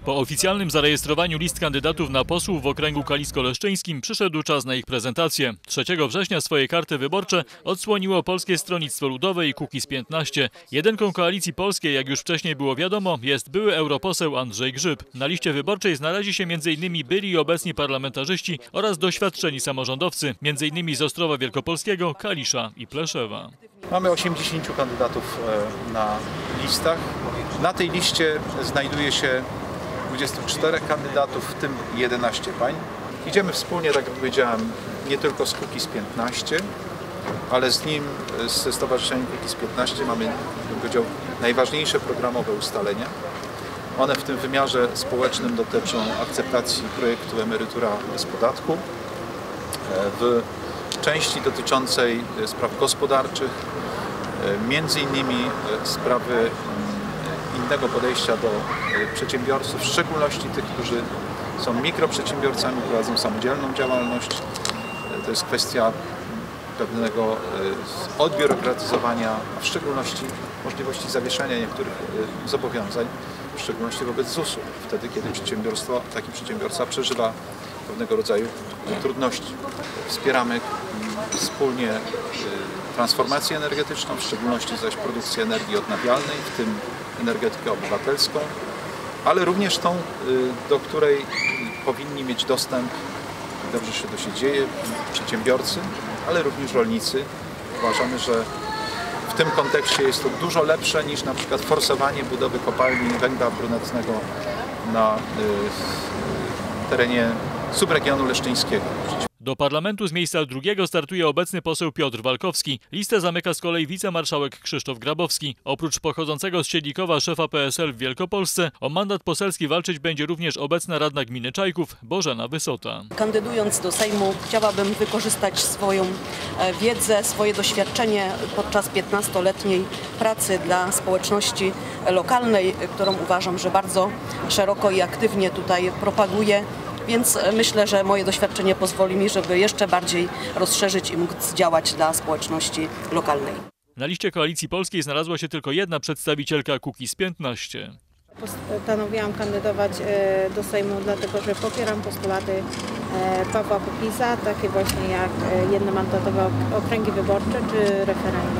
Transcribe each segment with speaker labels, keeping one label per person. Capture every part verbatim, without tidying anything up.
Speaker 1: Po oficjalnym zarejestrowaniu list kandydatów na posłów w okręgu kalisko-leszczyńskim przyszedł czas na ich prezentację. trzeciego września swoje karty wyborcze odsłoniło Polskie Stronnictwo Ludowe i Kukiz piętnaście. Jedynką Koalicji Polskiej, jak już wcześniej było wiadomo, jest były europoseł Andrzej Grzyb. Na liście wyborczej znaleźli się między innymi byli i obecni parlamentarzyści oraz doświadczeni samorządowcy, między innymi z Ostrowa Wielkopolskiego, Kalisza i Pleszewa.
Speaker 2: Mamy osiemdziesięciu kandydatów na listach. Na tej liście znajduje się dwudziestu czterech kandydatów, w tym jedenaście pań. Idziemy wspólnie, tak jak powiedziałem, nie tylko z Kukiz piętnaście, ale z nim, ze Stowarzyszeniem Kukiz piętnaście mamy, bym powiedział, najważniejsze programowe ustalenia. One w tym wymiarze społecznym dotyczą akceptacji projektu emerytura bez podatku. W części dotyczącej spraw gospodarczych, między innymi sprawy innego podejścia do przedsiębiorców, w szczególności tych, którzy są mikroprzedsiębiorcami, prowadzą samodzielną działalność. To jest kwestia pewnego odbiurokratyzowania, a w szczególności możliwości zawieszenia niektórych zobowiązań, w szczególności wobec zusu, wtedy kiedy przedsiębiorstwo, taki przedsiębiorca przeżywa pewnego rodzaju trudności. Wspieramy wspólnie transformację energetyczną, w szczególności zaś produkcję energii odnawialnej, w tym energetykę obywatelską, ale również tą, do której powinni mieć dostęp, dobrze się to się dzieje, przedsiębiorcy, ale również rolnicy. Uważamy, że w tym kontekście jest to dużo lepsze niż na przykład forsowanie budowy kopalni węgla brunatnego na terenie subregionu leszczyńskiego.
Speaker 1: Do parlamentu z miejsca drugiego startuje obecny poseł Piotr Walkowski. Listę zamyka z kolei wicemarszałek Krzysztof Grabowski. Oprócz pochodzącego z Siedlikowa szefa P S L w Wielkopolsce, o mandat poselski walczyć będzie również obecna radna gminy Czajków, Bożena Wysota.
Speaker 3: Kandydując do Sejmu, chciałabym wykorzystać swoją wiedzę, swoje doświadczenie podczas piętnastoletniej pracy dla społeczności lokalnej, którą uważam, że bardzo szeroko i aktywnie tutaj propaguję. Więc myślę, że moje doświadczenie pozwoli mi, żeby jeszcze bardziej rozszerzyć i móc działać dla społeczności lokalnej.
Speaker 1: Na liście Koalicji Polskiej znalazła się tylko jedna przedstawicielka Kukiz piętnaście.
Speaker 4: Postanowiłam kandydować do Sejmu, dlatego że popieram postulaty Pawła Kukiza, takie właśnie jak jednomandatowe okręgi wyborcze czy referendum.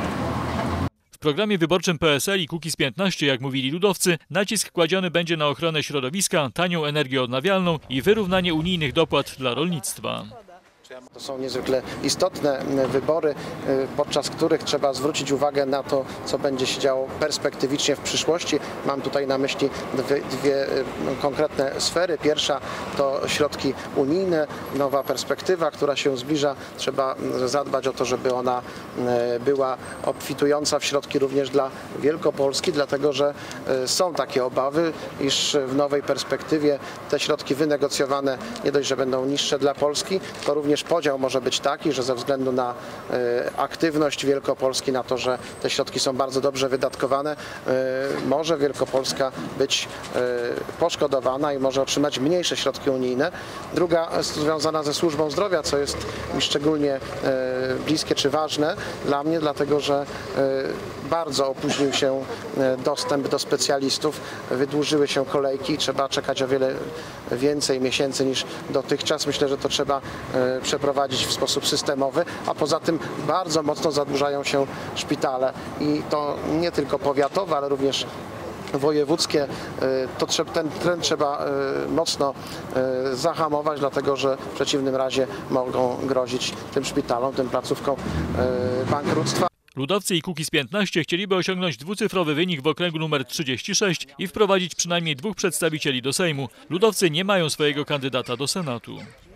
Speaker 1: W programie wyborczym P S L i Kukiz piętnaście, jak mówili ludowcy, nacisk kładziony będzie na ochronę środowiska, tanią energię odnawialną i wyrównanie unijnych dopłat dla rolnictwa.
Speaker 5: To są niezwykle istotne wybory, podczas których trzeba zwrócić uwagę na to, co będzie się działo perspektywicznie w przyszłości. Mam tutaj na myśli dwie, dwie konkretne sfery. Pierwsza to środki unijne, nowa perspektywa, która się zbliża. Trzeba zadbać o to, żeby ona była obfitująca w środki również dla Wielkopolski, dlatego że są takie obawy, iż w nowej perspektywie te środki wynegocjowane nie dość, że będą niższe dla Polski, to również podział może być taki, że ze względu na y, aktywność Wielkopolski, na to, że te środki są bardzo dobrze wydatkowane, y, może Wielkopolska być y, poszkodowana i może otrzymać mniejsze środki unijne. Druga związana ze służbą zdrowia, co jest mi szczególnie y, bliskie czy ważne dla mnie, dlatego że y, bardzo opóźnił się y, dostęp do specjalistów, wydłużyły się kolejki, trzeba czekać o wiele więcej miesięcy niż dotychczas. Myślę, że to trzeba y, przeprowadzić w sposób systemowy, a poza tym bardzo mocno zadłużają się szpitale i to nie tylko powiatowe, ale również wojewódzkie. To ten trend trzeba mocno zahamować, dlatego że w przeciwnym razie mogą grozić tym szpitalom, tym placówkom bankructwa.
Speaker 1: Ludowcy i Kukiz piętnaście chcieliby osiągnąć dwucyfrowy wynik w okręgu numer trzydzieści sześć i wprowadzić przynajmniej dwóch przedstawicieli do Sejmu. Ludowcy nie mają swojego kandydata do Senatu.